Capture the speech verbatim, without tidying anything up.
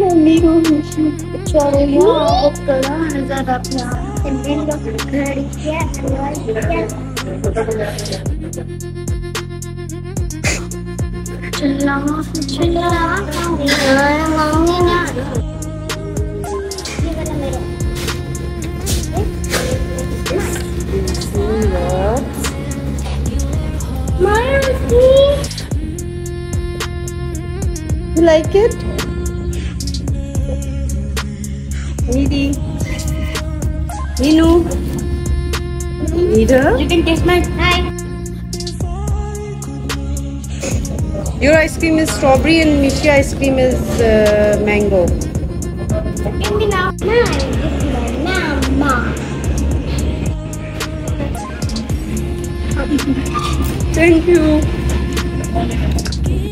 नीरू चलो यार करो जरा प्यार बिल्लो घड़ी क्या चला चला मम्मी ना ये वाला मेरा You like it? Needy. Ninu. Neither. You can taste my hi. Your ice cream is strawberry and Mishi ice cream is uh, mango. Give me now. Mine. This is my mama. Thank you.